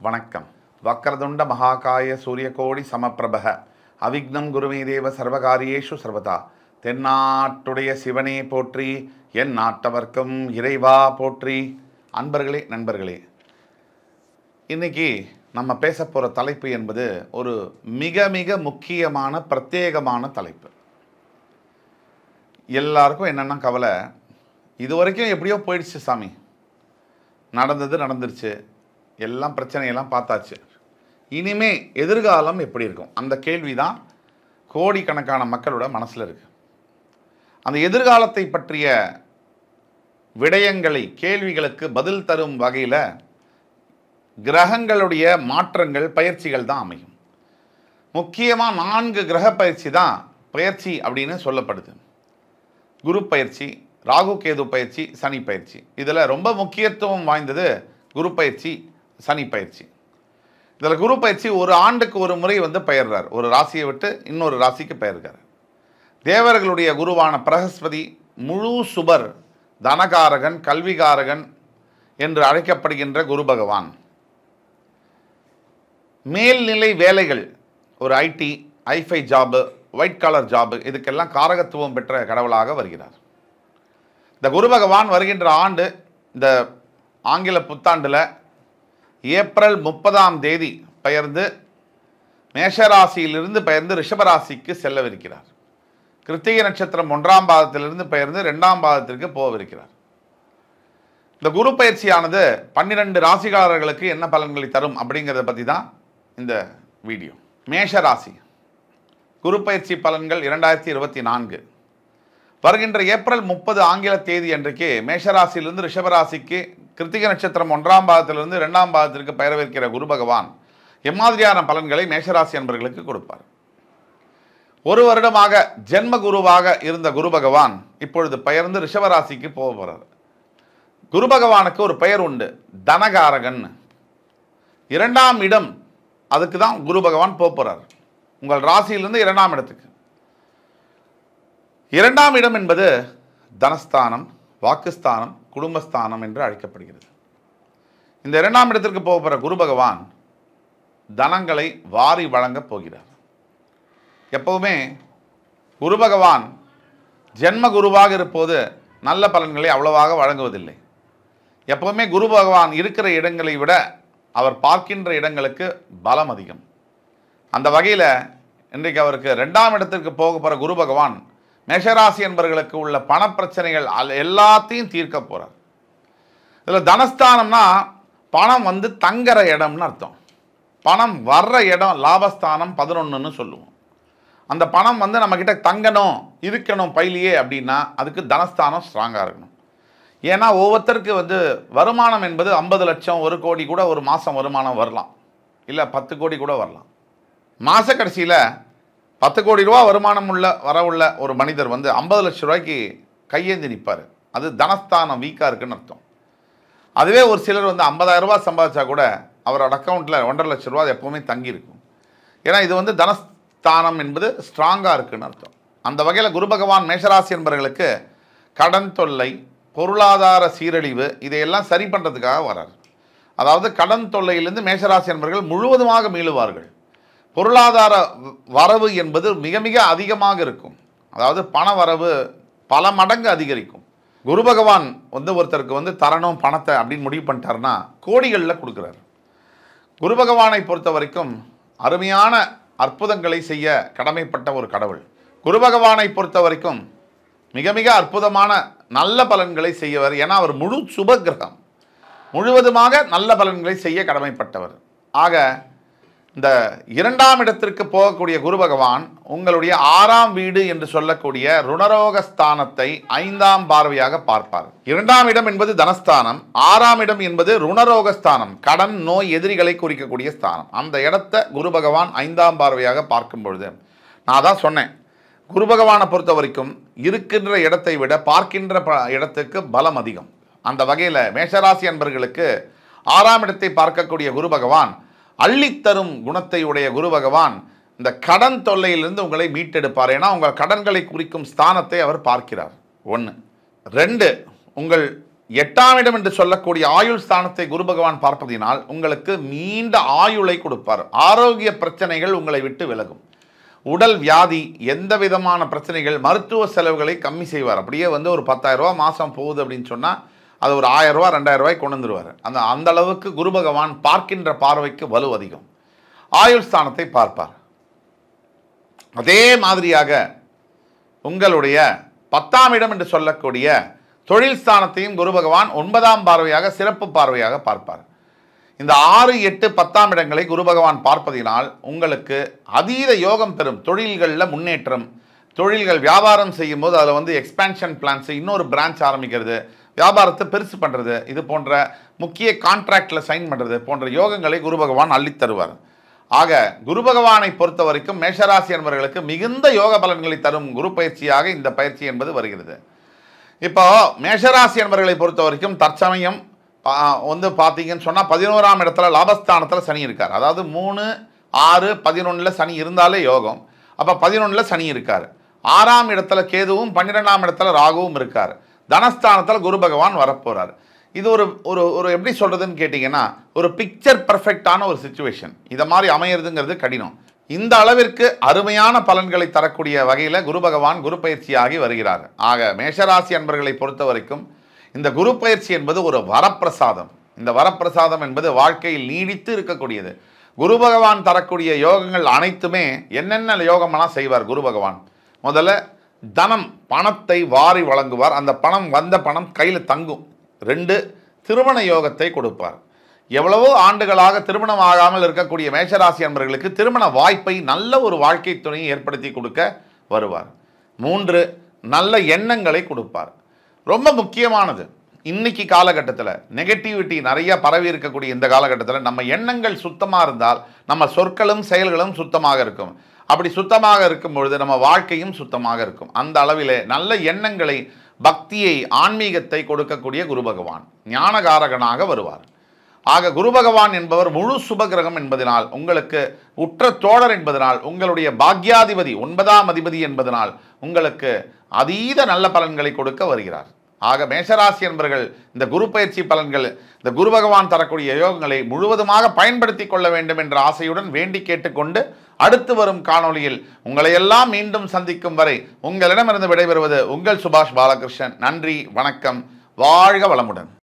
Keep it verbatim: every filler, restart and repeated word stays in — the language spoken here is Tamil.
வணக்கம். வக்ரதுண்ட மகாகாய சூரியகோடி சமப்பிரபக அவிக்னம் குருமே தேவ சர்வகாரியேஷு சர்வதா. தென்னாட்டுடைய சிவனே போற்றி, என் நாட்டவர்க்கும் இறைவா போற்றி. அன்பர்களே, நண்பர்களே, இன்னைக்கு நம்ம பேச போகிற தலைப்பு என்பது ஒரு மிக மிக முக்கியமான பிரத்யேகமான தலைப்பு. எல்லாருக்கும் என்னென்னா கவலை, இது வரைக்கும் எப்படியோ போயிடுச்சு சாமி, நடந்தது நடந்துருச்சு, எல்லாம் பிரச்சனையெல்லாம் பார்த்தாச்சு, இனிமே எதிர்காலம் எப்படி இருக்கும்? அந்த கேள்வி தான் கோடிக்கணக்கான மக்களோட மனசில் இருக்குது. அந்த எதிர்காலத்தை பற்றிய விடயங்களை, கேள்விகளுக்கு பதில் தரும் வகையில் கிரகங்களுடைய மாற்றங்கள், பயிற்சிகள் தான் அமையும். முக்கியமாக நான்கு கிரக பயிற்சி தான் பயிற்சி அப்படின்னு சொல்லப்படுது. குரு பயிற்சி, ராகு கேது பயிற்சி, சனி பயிற்சி. இதில் ரொம்ப முக்கியத்துவம் வாய்ந்தது குரு பயிற்சி, சனி பயிற்சி. இதில் குரு பயிற்சி ஒரு ஆண்டுக்கு ஒரு முறை வந்து பெயர்றார். ஒரு ராசியை விட்டு இன்னொரு ராசிக்கு பெயர்கிறார். தேவர்களுடைய குருவான பிரகஸ்பதி முழு சுபர், தனகாரகன், கல்விகாரகன் என்று அழைக்கப்படுகின்ற குரு பகவான் மேல்நிலை வேலைகள், ஒரு ஐடி, ஐஃபை ஜாபு, ஒயிட் காலர் ஜாபு, இதுக்கெல்லாம் காரகத்துவம் பெற்ற கடவுளாக வருகிறார். இந்த குரு பகவான் வருகின்ற ஆண்டு, இந்த ஆங்கில புத்தாண்டில் ஏப்ரல் முப்பதாம் தேதி பெயர்ந்து மேஷராசியிலிருந்து பெயர்ந்து ரிஷபராசிக்கு செல்லவிருக்கிறார். கிருத்திகை நட்சத்திரம் ஒன்றாம் பாதத்திலிருந்து பெயர்ந்து ரெண்டாம் பாதத்திற்கு போகவிருக்கிறார். இந்த குரு பயிற்சியானது பன்னிரெண்டு ராசிகாரர்களுக்கு என்ன பலன்களை தரும் அப்படிங்கிறத பற்றி தான் இந்த வீடியோ. மேஷ ராசி குரு பயிற்சி பலன்கள் இரண்டாயிரத்தி இருபத்தி நான்கு வருகின்ற ஏப்ரல் முப்பது ஆங்கில தேதி அன்றைக்கு மேஷராசியிலிருந்து ரிஷபராசிக்கு கிருத்திகை நட்சத்திரம் ஒன்றாம் பாதத்திலிருந்து இரண்டாம் பாதத்திற்கு பெயரவிருக்கிற குரு பகவான் எம்மாதிரியான பலன்களை மேஷராசி என்பவர்களுக்கு கொடுப்பார்? ஒரு வருடமாக ஜென்ம குருவாக இருந்த குரு பகவான் இப்பொழுது பெயர்ந்து ரிஷபராசிக்கு போக போகிறார். குரு பகவானுக்கு ஒரு பெயர் உண்டு, தனகாரகன். இரண்டாம் இடம், அதுக்கு தான் குரு பகவான் போக போகிறார். உங்கள் ராசியிலிருந்து இரண்டாம் இடத்துக்கு. இரண்டாம் இடம் என்பது தனஸ்தானம், வாக்குஸ்தானம், குடும்பஸ்தானம் என்று அழைக்கப்படுகிறது. இந்த இரண்டாம் இடத்திற்கு போகிற குரு பகவான் தனங்களை வாரி வழங்கப் போகிறார். எப்பவுமே குரு பகவான் ஜென்ம குருவாக இருப்போது நல்ல பலன்களை அவ்வளவாக வழங்குவதில்லை. எப்பவுமே குரு பகவான் இருக்கிற இடங்களை விட அவர் பார்க்கின்ற இடங்களுக்கு பலம் அதிகம். அந்த வகையில் இன்றைக்கு அவருக்கு ரெண்டாம் இடத்திற்கு போக போகிற குரு பகவான் மேஷராசி என்பவர்களுக்கு உள்ள பணப்பிரச்சனைகள் எல்லாத்தையும் தீர்க்க போகிறார். இதில் தனஸ்தானம்னா பணம் வந்து தங்குற இடம்னு அர்த்தம். பணம் வர்ற இடம் லாபஸ்தானம் பதினொன்றுன்னு சொல்லுவோம். அந்த பணம் வந்து நம்மக்கிட்ட தங்கணும், இருக்கணும் பைலியே அப்படின்னா அதுக்கு தனஸ்தானம் ஸ்ட்ராங்காக இருக்கணும். ஏன்னா ஒவ்வொருத்தருக்கு வந்து வருமானம் என்பது ஐம்பது லட்சம், ஒரு கோடி கூட ஒரு மாதம் வருமானம் வரலாம், இல்லை பத்து கோடி கூட வரலாம். மாத கடைசியில் பத்து கோடி ரூபா வருமானம் உள்ள வரவுள்ள ஒரு மனிதர் வந்து ஐம்பது லட்சம் ரூபாய்க்கு கையேந்தி நிற்பார். அது தனஸ்தானம் வீக்காக இருக்குன்னு அர்த்தம். அதுவே ஒரு சிலர் வந்து ஐம்பதாயிரம் ரூபா சம்பாதிச்சா கூட அவரோட அக்கௌண்ட்டில் ஒன்றரை லட்சம் ரூபா எப்போவுமே தங்கியிருக்கும். ஏன்னா இது வந்து தனஸ்தானம் என்பது ஸ்ட்ராங்காக இருக்குன்னு அர்த்தம். அந்த வகையில் குரு பகவான் மேஷராசி என்பவர்களுக்கு கடன் தொல்லை, பொருளாதார சீரழிவு, இதையெல்லாம் சரி பண்ணுறதுக்காக வரார். அதாவது கடன் தொல்லையிலிருந்து மேஷராசி என்பவர்கள் முழுவதுமாக மீளுவார்கள். பொருளாதார வரவு என்பது மிக மிக அதிகமாக இருக்கும். அதாவது பண வரவு பல மடங்கு அதிகரிக்கும். குரு பகவான் வந்து ஒருத்தருக்கு வந்து தரணும் பணத்தை அப்படின்னு முடிவு பண்ணிட்டாருன்னா கோடிகளில் கொடுக்குறாரு. குரு பகவானை பொறுத்த வரைக்கும் அருமையான அற்புதங்களை செய்ய கடமைப்பட்ட ஒரு கடவுள். குரு பகவானை பொறுத்த வரைக்கும் மிக மிக அற்புதமான நல்ல பலன்களை செய்யவர். ஏன்னா அவர் முழு சுப கிரகம், முழுவதுமாக நல்ல பலன்களை செய்ய கடமைப்பட்டவர். ஆக இந்த இரண்டாம் இடத்திற்கு போகக்கூடிய குரு பகவான் உங்களுடைய ஆறாம் வீடு என்று சொல்லக்கூடிய ருணரோகஸ்தானத்தை ஐந்தாம் பார்வையாக பார்ப்பார். இரண்டாம் இடம் என்பது தனஸ்தானம், ஆறாம் இடம் என்பது ருணரோகஸ்தானம், கடன், நோய், எதிரிகளை குறிக்கக்கூடிய ஸ்தானம். அந்த இடத்தை குரு பகவான் ஐந்தாம் பார்வையாக பார்க்கும் பொழுது, நான் தான் சொன்னேன், குரு பகவானை பொறுத்த வரைக்கும் இருக்கின்ற இடத்தை விட பார்க்கின்ற இடத்துக்கு பலம் அதிகம். அந்த வகையில் மேஷராசி என்பவர்களுக்கு ஆறாம் இடத்தை பார்க்கக்கூடிய குரு பகவான் அள்ளித்தரும் குணத்தை உடைய குரு பகவான் இந்த கடன் தொல்லையிலிருந்து உங்களை மீட்டெடுப்பார். ஏன்னா உங்கள் கடன்களை குறிக்கும் ஸ்தானத்தை அவர் பார்க்கிறார். ஒன்று. ரெண்டு, உங்கள் எட்டாம் இடம் என்று சொல்லக்கூடிய ஆயுள் ஸ்தானத்தை குரு பகவான் பார்ப்பதினால் உங்களுக்கு நீண்ட ஆயுளை கொடுப்பார். ஆரோக்கிய பிரச்சனைகள் உங்களை விட்டு விலகும். உடல் வியாதி, எந்த விதமான பிரச்சனைகள், மருத்துவ செலவுகளை கம்மி செய்வார். அப்படியே வந்து ஒரு பத்தாயிரம் ரூபா மாதம் போகுது அப்படின்னு சொன்னால் அது ஒரு ஆயிரம் ரூபா ரெண்டாயிரம் ரூபாய் கொண்டு வந்துருவார். அந்த அந்த அளவுக்கு குரு பகவான் பார்க்கின்ற பார்வைக்கு வலு அதிகம். ஆயுள் ஸ்தானத்தை பார்ப்பார். அதே மாதிரியாக உங்களுடைய பத்தாம் இடம் என்று சொல்லக்கூடிய தொழில் ஸ்தானத்தையும் குரு பகவான் ஒன்பதாம் பார்வையாக சிறப்பு பார்வையாக பார்ப்பார். இந்த ஆறு எட்டு பத்தாம் இடங்களை குரு பகவான் பார்ப்பதினால் உங்களுக்கு அதீத யோகம் பெறும். தொழில்களில் முன்னேற்றம், தொழில்கள் வியாபாரம் செய்யும் போது அதில் வந்து எக்ஸ்பேன்ஷன் பிளான்ஸ், இன்னொரு பிரான்ச் ஆரம்பிக்கிறது, வியாபாரத்தை பெருசு பண்ணுறது, இது போன்ற முக்கிய கான்ட்ராக்டில் சைன் பண்ணுறது போன்ற யோகங்களை குரு பகவான் அள்ளித் தருவார். ஆக குரு பகவானை பொறுத்த வரைக்கும் மேஷராசி என்பவர்களுக்கு மிகுந்த யோக பலன்களை தரும் குரு பயிற்சியாக இந்த பயிற்சி என்பது வருகிறது. இப்போ மேஷராசி என்பவர்களை பொறுத்த வரைக்கும் தற்சமயம் வந்து பார்த்தீங்கன்னு சொன்னால் பதினோராம் இடத்துல லாபஸ்தானத்தில் சனி இருக்கார். அதாவது மூணு ஆறு பதினொன்றில் சனி இருந்தாலே யோகம். அப்போ பதினொன்றில் சனி இருக்கார். ஆறாம் இடத்துல கேதுவும் பன்னிரெண்டாம் இடத்துல ராகுவும் இருக்கார். தனஸ்தானத்தில் குரு பகவான் வரப்போகிறார். இது ஒரு ஒரு ஒரு எப்படி சொல்கிறதுன்னு கேட்டிங்கன்னா ஒரு பிக்சர் பர்ஃபெக்டான ஒரு சுச்சுவேஷன். இதை மாதிரி அமையிறதுங்கிறது கடினம். இந்த அளவிற்கு அருமையான பலன்களை தரக்கூடிய வகையில் குரு பகவான் குரு பயிற்சியாகி வருகிறார். ஆக மேஷராசி அன்பர்களை பொறுத்த வரைக்கும் இந்த குரு பயிற்சி என்பது ஒரு வரப்பிரசாதம். இந்த வரப்பிரசாதம் என்பது வாழ்க்கையில் நீடித்து இருக்கக்கூடியது. குரு பகவான் தரக்கூடிய யோகங்கள் அனைத்துமே என்னென்ன யோகமெல்லாம் செய்வார் குரு பகவான். முதல்ல தனம், பணத்தை வாரி வழங்குவார். அந்த பணம் வந்த பணம் கையில் தங்கும். ரெண்டு, திருமண யோகத்தை கொடுப்பார். எவ்வளவோ ஆண்டுகளாக திருமணம் ஆகாமல் இருக்கக்கூடிய மேஷராசி அன்பர்களுக்கு திருமண வாய்ப்பை, நல்ல ஒரு வாழ்க்கை துணையை ஏற்படுத்தி கொடுக்க வருவார். மூன்று, நல்ல எண்ணங்களை கொடுப்பார். ரொம்ப முக்கியமானது, இன்னைக்கு காலகட்டத்தில் நெகட்டிவிட்டி நிறைய பரவி இருக்கக்கூடிய இந்த காலகட்டத்தில் நம்ம எண்ணங்கள் சுத்தமாக இருந்தால் நம்ம சொற்களும் செயல்களும் சுத்தமாக இருக்கும். அப்படி சுத்தமாக இருக்கும் பொழுது நம்ம வாழ்க்கையும் சுத்தமாக இருக்கும். அந்த அளவிலே நல்ல எண்ணங்களை, பக்தியை, ஆன்மீகத்தை கொடுக்கக்கூடிய குரு பகவான் ஞானகாரகனாக வருவார். ஆக குரு பகவான் என்பவர் முழு சுபகிரகம் என்பதனால், உங்களுக்கு உற்ற தோழர் என்பதனால், உங்களுடைய பாக்யாதிபதி ஒன்பதாம் அதிபதி என்பதனால் உங்களுக்கு அதீத நல்ல பலன்களை கொடுக்க வருகிறார். ஆக மேஷராசி என்பவர்கள் இந்த குரு பயிற்சி பலன்கள், இந்த குரு பகவான் தரக்கூடிய யோகங்களை முழுவதுமாக பயன்படுத்தி கொள்ள வேண்டும் என்ற ஆசையுடன் வேண்டி கேட்டுக்கொண்டு அடுத்து வரும் காணொளியில் உங்களை எல்லாம் மீண்டும் சந்திக்கும் வரை உங்களிடமிருந்து விடைபெறுவது உங்கள் சுபாஷ் பாலகிருஷ்ணன். நன்றி, வணக்கம், வாழ்க வளமுடன்.